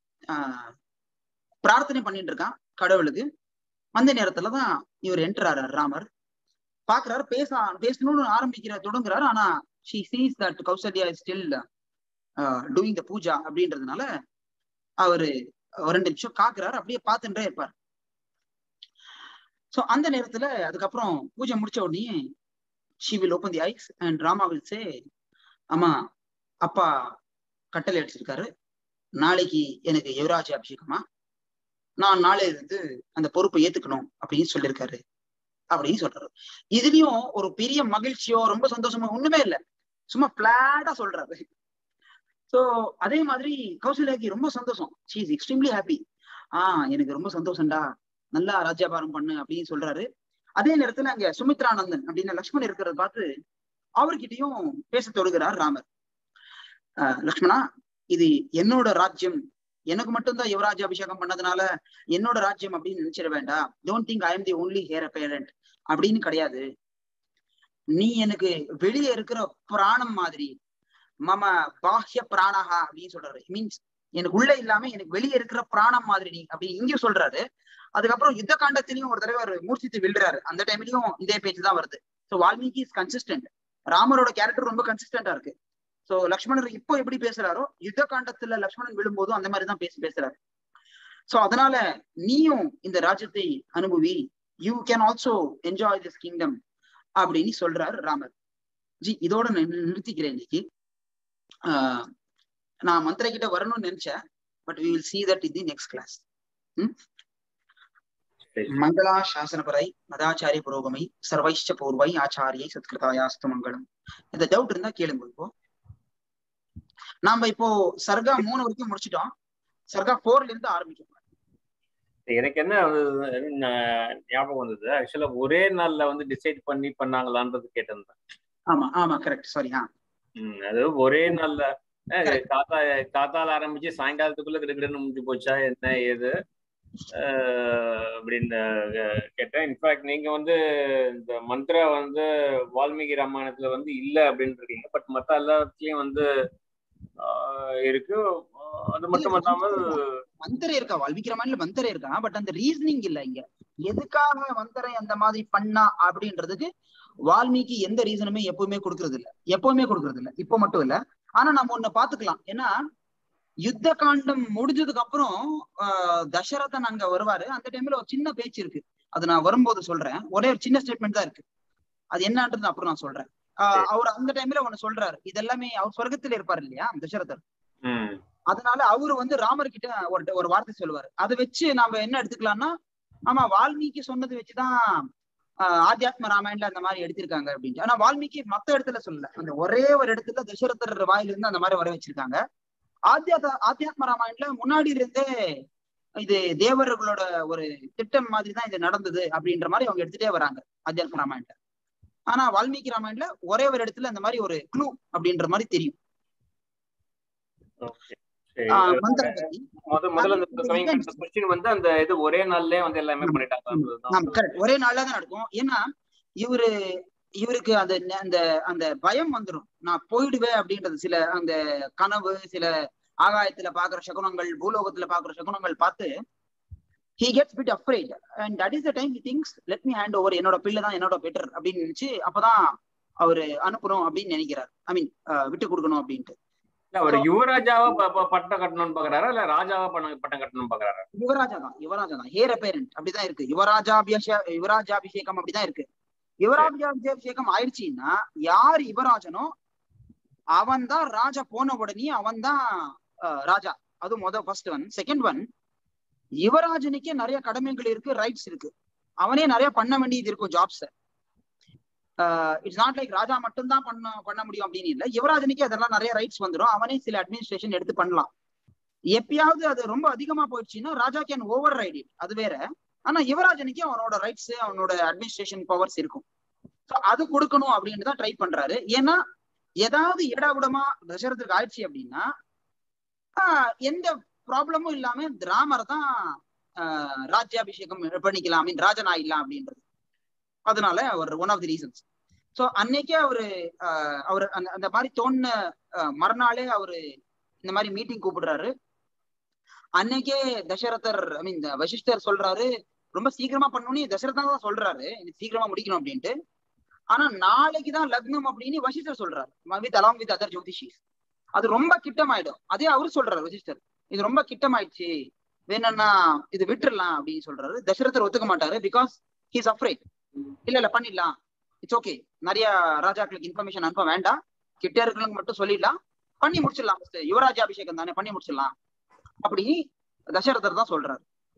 பிரார்த்தனை பண்ணிட்டு இருக்கான் கடவுளுக்கு. அந்த நேரத்துலதான் இவர் என்டர் ஆறாரு. ராமர் பாக்குறாரு, பேசணும்னு தொடங்குறாரு. ஆனா she sees that Kausalya is still doing the Pooja அப்படின்றதுனால அவரு 2 நிமிஷம் காக்குறாரு, அப்படியே பார்த்துட்டே இருப்பார். சோ அந்த நேரத்துல அதுக்கப்புறம் பூஜை முடிச்ச உடனே she will open the eyes and Rama will say, ஆமா அப்பா கட்டளை அடிச்சிருக்காரு, நாளைக்கு எனக்கு யுவராஜ அபிஷேகமா, நான் நாளை இருந்து அந்த பொறுப்பை ஏத்துக்கணும் அப்படின்னு சொல்லியிருக்காரு அப்படின்னு சொல்றாரு. இதுலயும் ஒரு பெரிய மகிழ்ச்சியோ ரொம்ப சந்தோஷமோ ஒண்ணுமே இல்லை, சும்மா பிளாட்டா சொல்றாரு. சோ அதே மாதிரி கௌசல்யாக்கு ரொம்ப சந்தோஷம், she is extremely happy. எனக்கு ரொம்ப சந்தோஷம்டா, நல்லா ராஜ்யபாரம் பண்ணு அப்படின்னு சொல்றாரு. அதே நேரத்துல அங்க சுமித்ரானந்தன் அப்படின்னு லக்ஷ்மணன் இருக்கிறத பார்த்து அவர்கிட்டயும் பேச தொடுகிறார் ராமர். லக்ஷ்மணா, இது என்னோட ராஜ்யம், எனக்கு மட்டும்தான் யுவராஜ அபிஷேகம் பண்ணதுனால என்னோட ராஜ்யம் அப்படின்னு நினைச்சிட வேண்டாம். Don't think I am the only heir apparent அப்படின்னு கிடையாது. நீ எனக்கு வெளியே இருக்கிற பிராணம் மாதிரி, மம பாஹ்ய பிராணஹா அப்படின்னு சொல்றாரு. மீன்ஸ் எனக்கு உள்ள இல்லாம எனக்கு வெளியே இருக்கிற பிராணம் மாதிரி நீ அப்படின்னு இங்க சொல்றாரு. அதுக்கப்புறம் யுத்த காண்டத்திலையும் ஒரு தடவை அவர் மூர்ச்சித்து விழுறாரு. அந்த டைம்லயும் இதே பேச்சுதான் வருது. So Valmiki is consistent. ராமரோட கேரக்டர் ரொம்ப கன்சிஸ்டன்டா இருக்கு. ஸோ லக்ஷ்மணர் இப்போ எப்படி பேசுறாரோ யுத்த காண்டத்துல லக்ஷ்மணன் விழும்போதும் அந்த மாதிரிதான் பேசுறாரு. ஸோ அதனால நீயும் இந்த ராஜ்யத்தை அனுபவி, you can also enjoy this kingdom அப்படின்னு சொல்றாரு ராமர். ஜி இதோட நிறுத்திக்கிறேன் இன்னைக்கு. நான் மந்திர கிட்ட வரணும்னு நினைச்சேன், but we will see that in the next class. மங்களா சாசனபரை மதாச்சாரிய புரோகமை சர்வைஷ்ச பூர்வை ஆச்சாரியை சத்கிருதாயாஸ்து மங்களம். இந்த டவுட் இருந்தா கேளுங்க. இப்போ நாம இப்போ சர்கா 3 வரைக்கும் முடிச்சிட்டோம். சர்கா 4ல இருந்து ஆரம்பிக்கும். எனக்கு என்ன ஞாபகம் வந்தது, ஆக்சுவலா ஒரே நாள்ல வந்து டிசைட் பண்ணாங்களான்றது கேட்டிருந்தேன். ஆமா ஆமா கரெக்ட், சாரி. அது ஒரே நாள்ல காத்தால ஆரம்பிச்சு சாயங்காலத்துக்குள்ள கிட்டக்கிட்ட முடிஞ்சு போச்சா என்ன ஏது அப்படின்னு கேட்டேன். இன்ஃபேக்ட் நீங்க வந்து இந்த மந்திர வந்து வால்மீகி ராமாயணத்துல வந்து இல்ல அப்படின்னு இருக்கீங்க, பட் மத்த எல்லாத்துலயும் வந்து இருக்கு. அது மட்டும் இல்லாமல் மந்திரம் இருக்கா, வால்மீகி ராமாயணத்துல மந்திரம் இருக்கா, பட் அந்த ரீசனிங் இல்ல. இங்க எதுக்காக மந்திரம் அந்த மாதிரி பண்ணா அப்படின்றதுக்கு வால்மீகி எந்த ரீசனுமே எப்பவுமே கொடுக்கறது இல்ல. இப்போ மட்டும் இல்ல. ஆனா நம்ம ஒண்ணு பாத்துக்கலாம். ஏன்னா யுத்த காண்டம் முடிஞ்சதுக்கு அப்புறம் தசரதன் அங்க வருவாரு. அந்த டைம்ல ஒரு சின்ன பேச்சு இருக்கு, அது நான் வரும்போது சொல்றேன். ஒரே ஒரு சின்ன ஸ்டேட்மெண்ட் தான் இருக்கு, அது என்னன்றது அப்புறம் நான் சொல்றேன். அவர் அந்த டைம்ல ஒண்ணு சொல்றாரு. இது எல்லாமே அவர் சொர்க்கத்துல இருப்பாரு இல்லையா தசரதர். அதனால அவரு வந்து ராமர் கிட்ட ஒரு வார்த்தை சொல்லுவாரு. அதை வச்சு நாம என்ன எடுத்துக்கலாம்னா, ஆமா வால்மீகி சொன்னது வச்சுதான் ஆத்தியாத்ம ராமாயணல அந்த மாதிரி எடுத்திருக்காங்க அப்படின்ட்டு. ஆனா வால்மீகி மத்த இடத்துல சொல்லல, அந்த ஒரே ஒரு இடத்துல தசரதர் வாயிலிருந்து அந்த மாதிரி வர வச்சிருக்காங்க. ஆத்தியாத்ம ராமாயணத்துல முன்னாடி இருந்தே இது தேவர்களோட ஒரு திட்டம் மாதிரிதான் இது நடந்தது அப்படின்ற மாதிரி அவங்க எடுத்துட்டே வராங்க ஆத்தியாத்ம ராமாயணத்துல. ஆனா வால்மீகி ராமாயணத்துல ஒரே ஒரு இடத்துல அந்த மாதிரி ஒரு க்ளூ அப்படின்ற மாதிரி தெரியும். ஒரே நாள்லயே வந்து எல்லாமே பண்ணிட்டாங்க. ஒரே நாள்ல தான் நடக்கும். ஏன்னா இவருக்கு அந்த பயம் வந்துடும், நான் போயிடுவேன் அப்படின்றது. சில அந்த கனவு, சில ஆகாயத்துல பாக்குற சகுனங்கள், பூலோகத்துல பாக்குற சகுனங்கள் பார்த்து he gets bit afraid and that is the time he thinks let me hand over, என்னோட பிள்ளை தான் என்னோட பெட்டர் அப்படின்னு நினைச்சு அப்பதான் அவரு அனுப்பணும் அப்படின்னு நினைக்கிறார். ஐ மீன் விட்டு கொடுக்கணும் அப்படின்ட்டு. அவர் யுவராஜாவா பட்டம் கட்டணும்னு பாக்குறாரா இல்ல ராஜாவா பட்டம் கட்டணும்னு பாக்குறாரா? யுவராஜா தான். ஹேர் அப்பேரண்ட் அப்படிதான் இருக்கு. யுவராஜாபிஷேகம் அப்படிதான் இருக்கு. யுவராஜாபிஷேகம் ஆயிடுச்சுன்னா யார் யுவராஜனோ அவன் தான் ராஜா. போன உடனே அவன் தான் ராஜா. அது ஃபர்ஸ்ட் ஒன். செகண்ட் ஒன், யுவராஜனுக்கே நிறைய கடமைகள் இருக்கு, ரைட்ஸ் இருக்கு. அவனே நிறைய பண்ண வேண்டியது இருக்கும், ஜாப்ஸ். இட்ஸ் நாட் லைக் ராஜா மட்டும்தான் பண்ண முடியும் அப்படின்னு இல்லை. யுவராஜனுக்கு அதெல்லாம் நிறைய ரைட்ஸ் வந்துடும். அவனே சில அட்மினிஸ்ட்ரேஷன் எடுத்து பண்ணலாம். எப்பயாவது அது ரொம்ப அதிகமா போயிடுச்சுன்னா raja can override it, அது வேற. ஆனா யுவராஜனுக்கு அவனோட ரைட்ஸ், அவனோட அட்மினிஸ்ட்ரேஷன் பவர்ஸ் இருக்கும். அது கொடுக்கணும் அப்படின்னு தான் ட்ரை பண்றாரு. ஏன்னா ஏதாவது ஏடாகுடமா தசரத்துக்கு ஆயிடுச்சு அப்படின்னா எந்த ப்ராப்ளமும் இல்லாம ராமரை தான் ராஜ்யாபிஷேகம் பண்ணிக்கலாம், ராஜன் ஆயிடலாம் அப்படின்றது. அதனால அவர் one of the reasons. So அன்னைக்கே அவர் அந்த மாதிரி தோணுன மறுநாளே அவரு இந்த மாதிரி மீட்டிங் கூப்பிடுறாரு. அன்னைக்கே தசரதர் ஐ மீன் வசிஷ்டர் சொல்றாரு ரொம்ப சீக்கிரமா பண்ணணும்னு. தசரதன் தான் சொல்றாரு எனக்கு சீக்கிரமா முடிக்கணும் அப்படின்ட்டு. ஆனா நாளைக்குதான் லக்னம் அப்படின்னு வசிஷ்டர் சொல்றாரு with along with other jyotishis. அது ரொம்ப கிட்டமாயிடும். அதே அவரு சொல்றாரு வசிஷ்டர், இது ரொம்ப கிட்டமாயிடுச்சு, வேணும்னா இது விட்டுறலாம் அப்படின்னு சொல்றாரு. தசரதர் ஒத்துக்க மாட்டாரு, பிகாஸ் ஹி இஸ் அஃப்ரைட். இல்ல பண்ணிடலாம், இட்ஸ் ஓகே, நிறைய ராஜாக்களுக்கு இன்ஃபர்மேஷன் அனுப்ப வேண்டாம், கிட்ட இருக்கிறவங்க மட்டும் சொல்லிடலாம், பண்ணி முடிச்சிடலாம், யுவராஜாபிஷேகம் தானே பண்ணி முடிச்சிடலாம் அப்படி தசரதர் தான் சொல்றாரு.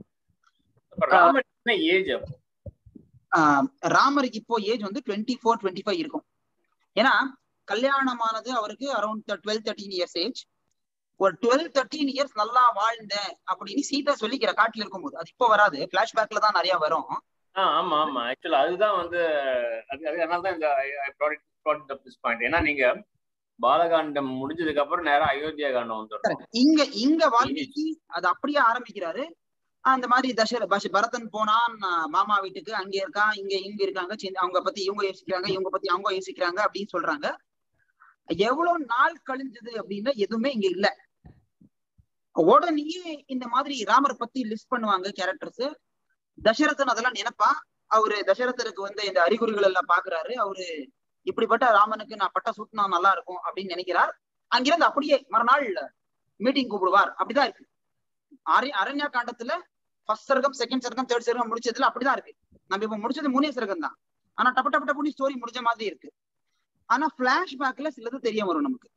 ராமருக்கு இப்போ ஏஜ் வந்து 24-25 இருக்கும். ஏன்னா கல்யாணமானது அவருக்கு அரௌண்ட் 12-13 இயர்ஸ் ஏஜ். ஒரு 12-13 இயர்ஸ் நல்லா வாழ்ந்தேன் அப்படின்னு சீதா சொல்லிக்கிற காட்டுல இருக்கும்போது. அது இப்போ வராது, பிளாஷ்பேக்ல தான் நிறைய வரும். ஆமா ஆமா, ஆக்சுவலா அதுதான் வந்து அதனாலதான் இந்த பாயிண்ட். ஏன்னா நீங்க பாலகாண்டம் முடிஞ்சதுக்கு அப்புறம் நேரம் அயோத்தியா காண்டம் வந்துடும். இங்க வால்மீகி அது அப்படியே ஆரம்பிக்கிறாரு. அந்த மாதிரி பரதன் போனான் மாமா வீட்டுக்கு, அங்க இருக்கான், இங்க இருக்காங்க, அவங்க பத்தி இவங்க யோசிக்கிறாங்க, இவங்க பத்தி அவங்க யோசிக்கிறாங்க அப்படின்னு சொல்றாங்க. எவ்வளவு நாள் கழிஞ்சது அப்படின்னா எதுவுமே இங்க இல்ல. உடனே இந்த மாதிரி ராமரை பத்தி லிஸ்ட் பண்ணுவாங்க கேரக்டர்ஸ். தசரதன் அதெல்லாம் நினைப்பா. அவரு தசரதருக்கு வந்து இந்த அறிகுறிகள் எல்லாம் பாக்குறாரு. அவரு இப்படிப்பட்ட ராமனுக்கு நான் பட்ட சூட்னா நல்லா இருக்கும் அப்படின்னு நினைக்கிறார். அங்கிருந்து அப்படியே மறுநாள் மீட்டிங் கூப்பிடுவார். அப்படிதான் இருக்கு அரண்யா காண்டத்துல. ஃபர்ஸ்ட் சர்க்கம், செகண்ட் சர்க்கம், தேர்ட் சர்க்கம் முடிச்சதுல அப்படிதான் இருக்கு. நம்ம இப்ப முடிச்சது 3 சர்க்கம் தான். ஆனா டப்ப பண்ணி ஸ்டோரி முடிஞ்ச மாதிரி இருக்கு. ஆனா பிளாஷ்பேக்ல சிலது தெரிய வரும் நமக்கு.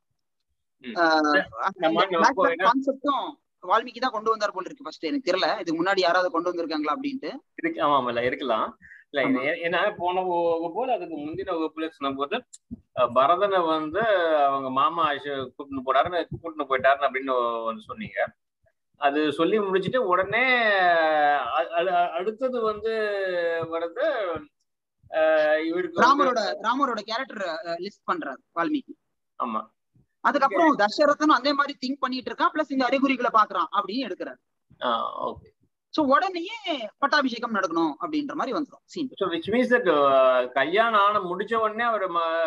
கான்செப்டும் வால்மீகி தான் கொண்டு வந்தார் போல இருக்கு. ஃபர்ஸ்ட் எனக்கு தெரியல, இதுக்கு முன்னாடி யாராவது கொண்டு வந்திருக்காங்களா அப்படின்ட்டு. ஆமா இருக்கலாம். இல்ல ஏன்னா போன வகுப்போல அதுக்கு முந்தின வகுப்புல சொன்ன போது பரதனை வந்து அவங்க மாமா கூட்டிட்டு போயிட்டாருன்னு அப்படின்னு சொன்னீங்க. அது சொல்லி முடிச்சுட்டு உடனே அடுத்தது வந்து வருது இவருக்கு ராமரோட கேரக்டர் லிஸ்ட் பண்றாரு வால்மீகி. ஆமா. அதுக்கப்புறம் தசரதனும் அதே மாதிரி திங்க் பண்ணிட்டு இருக்கான். பிளஸ் இந்த அறிகுறிகளை பாக்குறான் அப்படின்னு எடுக்கிறாரு. சோ உடனேயே பட்டாபிஷேகம் நடக்கணும் அப்படின்ற மாதிரி வந்துடும் scene. So which means that கல்யாணம் ஆன முடிச்ச உடனே அவர்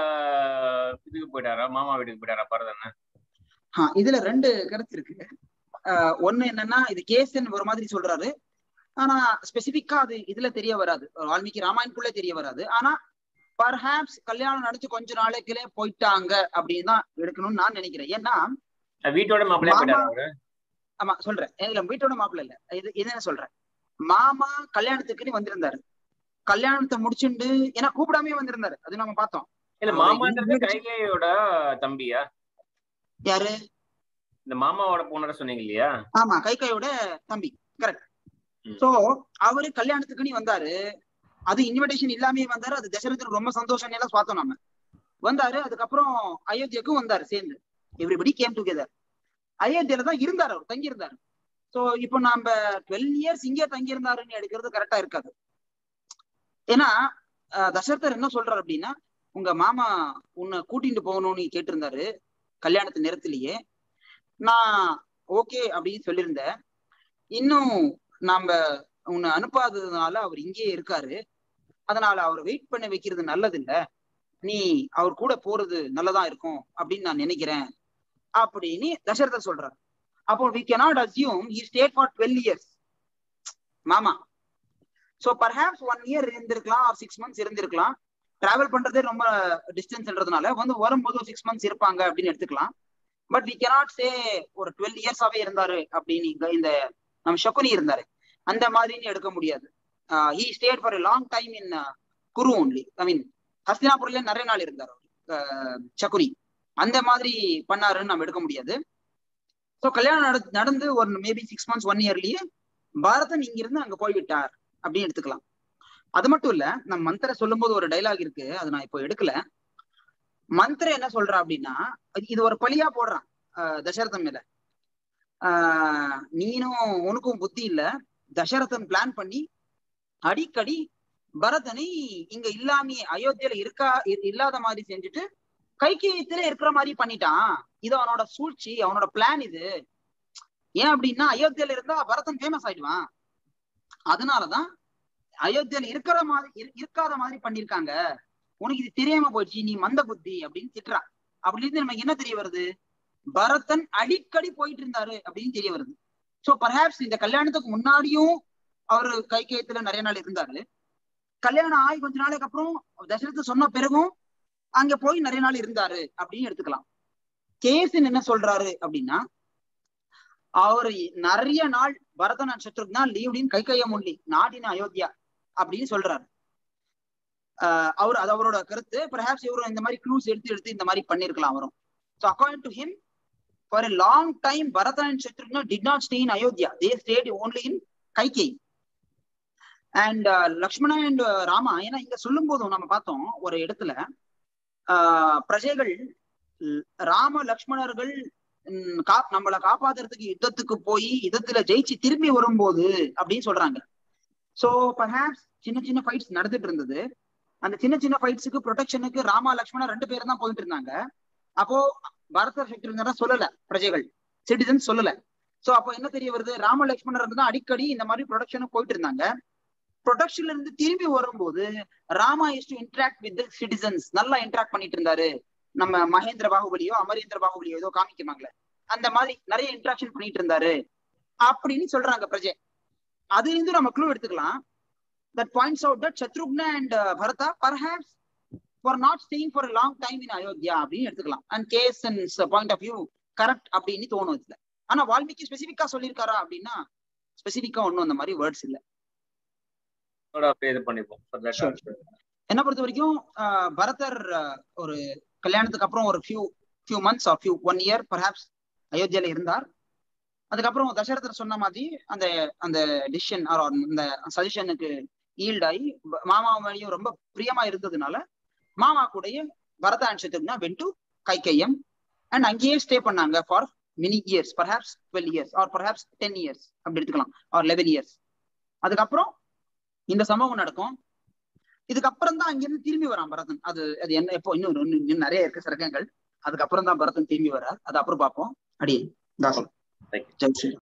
இதுக்கு போயிட்டாரா, மாமா வீட்டுக்கு போயிட்டாரா பரதன்? இதுல 2 கருத்து இருக்கு. ஒண்ணு என்னன்னா, இது கேஸ்ன்னு ஒரு மாதிரி சொல்றாரு. ஆனா ஸ்பெசிபிக்கா அது இதுல தெரிய வராது, வால்மீகி ராமாயணக்குள்ளே தெரிய வராது. ஆனா பர்ஹாப்ஸ் கல்யாணம் நடந்து கொஞ்ச நாளைக்குள்ளே போயிட்டாங்க அப்படின்னு தான் எடுக்கணும்னு நான் நினைக்கிறேன். ஏன்னா வீட்டோட மாப்பிள்ளை போயிட்டாரு. ஆமா சொல்றேன், இல்ல வீட்டோட மாப்பிள்ள இல்ல, இது என்ன சொல்றேன், மாமா கல்யாணத்துக்குன்னு வந்திருந்தாரு. கல்யாணத்தை முடிச்சுண்டு ஏன்னா கூப்பிடாமே வந்திருந்தாரு, அது நம்ம பார்த்தோம். இல்ல மாமான்றது கைகேயோட தம்பியா? யாரு? இந்த மாமாவோட பொண்ணு சொன்னீங்க இல்லையா? ஆமா, கைகேயோட தம்பி, கரெக்ட். சோ அவரு கல்யாணத்துக்குன்னு வந்தாரு. அது இன்விடேஷன் இல்லாமே வந்தாரு. அது தசரதனுக்கு ரொம்ப சந்தோஷம் எல்லாம் பார்த்தோம் நம்ம. வந்தாரு. அதுக்கப்புறம் அயோத்தியாவுக்கும் வந்தாரு சேர்ந்து. Everybody game together. அயோத்தியில தான் இருந்தாரு, அவர் தங்கி இருந்தாரு. சோ இப்போ நாம 12 இயர்ஸ் இங்கே தங்கி இருந்தாருன்னு எடுக்கிறது கரெக்டா இருக்காது. ஏன்னா தசரதர் என்ன சொல்றாரு அப்படின்னா, உங்க மாமா உன்னை கூட்டிட்டு போகணும்னு கேட்டு இருந்தாரு கல்யாணத்து நேரத்திலேயே. நான் ஓகே அப்படின்னு சொல்லியிருந்தேன். இன்னும் நாம உன்னை அனுப்பாததுனால அவர் இங்கேயே இருக்காரு. அதனால அவரை வெயிட் பண்ண வைக்கிறது நல்லது இல்ல, நீ அவர் கூட போறது நல்லதா இருக்கும் அப்படின்னு நான் நினைக்கிறேன் அப்படின்னு தசரதர் சொல்றாரு. அப்போ we cannot assume he stayed for 12 years மாமா. சோ perhaps 1 year இருந்திருக்கலாம், or 6 months இருந்திருக்கலாம். டிராவல் பண்றதே ரொம்ப டிஸ்டன்ஸ்ன்றதுனால வந்து வரும்போது 6 months இருப்பாங்க அப்படின்னு எடுத்துக்கலாம். பட் we cannot say ஒரு 12 இயர்ஸாவே இருந்தாரு அப்படின்னு இந்த நம்ம சகுனி இருந்தாரு அந்த மாதிரின்னு எடுக்க முடியாது. he stayed for a long time in Kuru only. I mean ஹஸ்தினாபுரில நிறைய நாள் இருந்தார் சகுனி. அந்த மாதிரி பண்ணாருன்னு நம்ம எடுக்க முடியாது. ஸோ கல்யாணம் நடந்து ஒரு மேபி 6 months 1 yearலயே பாரதன் இங்கிருந்து அங்க போய்விட்டார் அப்படின்னு எடுத்துக்கலாம். அது மட்டும் இல்ல, நம்ம மந்திர சொல்லும் போது ஒரு டைலாக் இருக்கு, அது நான் இப்போ எடுக்கல. மந்திர என்ன சொல்றா அப்படின்னா, இது ஒரு பழியா போடுறான் தசரதன் மேல. நீனும் உனக்கும் புத்தி இல்ல, தசரதன் பிளான் பண்ணி அடிக்கடி பரதனை இங்க இல்லாம அயோத்தியில இல்லாத மாதிரி செஞ்சுட்டு கைகேயத்துல இருக்கிற மாதிரி பண்ணிட்டான். இது அவனோட சூழ்ச்சி, அவனோட பிளான் இது. ஏன் அப்படின்னா அயோத்தியில இருந்தா பரதன் ஃபேமஸ் ஆயிடுவான். அதனாலதான் அயோத்தியில இருக்காத மாதிரி பண்ணிருக்காங்க. உனக்கு இது தெரியாம போயிடுச்சு, நீ மந்த புத்தி அப்படின்னு திட்டுறான். அப்படி இருந்து நமக்கு என்ன தெரிய வருது, பரதன் அடிக்கடி போயிட்டு இருந்தாரு அப்படின்னு தெரிய வருது. சோ பர்ஹாப்ஸ் இந்த கல்யாணத்துக்கு முன்னாடியும் அவரு கைகேயத்துல நிறைய நாள் இருந்தாரு. கல்யாணம் ஆகி கொஞ்ச நாளைக்கு அப்புறம் தசரதன் சொன்ன பிறகும் அங்க போய் நிறைய நாள் இருந்தாரு அப்படின்னு எடுத்துக்கலாம். கேசன் என்ன சொல்றாரு அப்படின்னா, அவரு நிறைய நாள் Bharathan and Shatrughna lived in Kaikeyam only not in Ayodhya அப்படின்னு சொல்றாரு. அது அவரோட கருத்து. பெர்ஹாப்ஸ் இவரும் இந்த மாதிரி க்ளூஸ் எடுத்து இந்த மாதிரி பண்ணிருக்கலாம் அவரும். So according to him, for a long time Bharata and Shatrugna did not stay in Ayodhya. They stayed only in Kaikeyi. And Lakshmana and Rama, ஏன்னா இங்க சொல்லும் போதும் நம்ம பார்த்தோம் ஒரு இடத்துல பிரஜைகள் ராம லக்ஷ்மணர்கள் நம்மளை காப்பாத்துறதுக்கு யுத்தத்துக்கு போய் யுத்தத்துல ஜெயிச்சு திரும்பி வரும்போது அப்படின்னு சொல்றாங்க. சோ பர்ஹாப்ஸ் சின்ன சின்ன ஃபைட்ஸ் நடந்துட்டு இருந்தது. அந்த சின்ன சின்ன ஃபைட்ஸுக்கு ப்ரொடெக்ஷனுக்கு ராமா லக்ஷ்மணா 2 பேரும் தான் போயிட்டு இருந்தாங்க. அப்போ பரத சத்ருக்னா சொல்லல, பிரஜைகள் சிட்டிசன்ஸ் சொல்லல. சோ அப்போ என்ன தெரிய வருது, ராம லக்ஷ்மணர் தான் அடிக்கடி இந்த மாதிரி ப்ரொடக்ஷனுக்கு போயிட்டு இருந்தாங்க. ப்ரொடக்ஷன்ல இருந்து திரும்பி வரும்போது Rama is to interact with citizens, நல்லா இன்டராக்ட் பண்ணிட்டு இருந்தாரு. நம்ம மகேந்திர பாகுபலியோ அமரேந்திர பாகுபலியோ ஏதோ காமிக்கிறாங்களே அந்த மாதிரி நிறைய இன்ட்ராக்ஷன் பண்ணிட்டு இருந்தாரு அப்படின்னு சொல்றாங்க பிரஜை. அதுல இருந்து நம்ம க்ளூ எடுத்துக்கலாம். That points out that Shatrugna and Bharata perhaps were not staying for a long time in Ayodhya அப்படின்னு எடுத்துக்கலாம். And Keson's point of view correct அப்படின்னு தோணும் இதுல. ஆனா வால்மீகி ஸ்பெசிபிக்கா சொல்லியிருக்காரா அப்படின்னா ஸ்பெசிபிக்கா ஒன்னும் அந்த மாதிரி வேர்ட்ஸ் இல்ல. என்ன பொறுத்த வரைக்கும் பரதர் ஒரு கல்யாணத்துக்கு அப்புறம் ஒரு few months or one year perhaps அயோத்தியால இருந்தார். அதுக்கப்புறம் தசரதர் சொன்ன மாதிரி அந்த டிசிஷன் அந்த சஜஷனுக்கு ஈல்ட் ஆகி மாமா மேலேயும் ரொம்ப பிரியமா இருந்ததுனால மாமா கூடயே Bharata and Shatrughna went to Kaikeyam and அங்கேயே ஸ்டே பண்ணாங்க for many years, perhaps 12 years or perhaps 10 years அப்படி எடுத்துக்கலாம், ஆர் 11 years. அதுக்கப்புறம் இந்த சம்பவம் நடக்கும். இதுக்கப்புறம் தான் அங்கிருந்து திரும்பி வரான் பரதன். அது என்ன எப்போ இன்னும் நிறைய இருக்கு சரகங்கள். அதுக்கப்புறம் தான் பரதன் திரும்பி வர்றார். அது அப்புறம் பார்ப்போம். அடி தாசன்.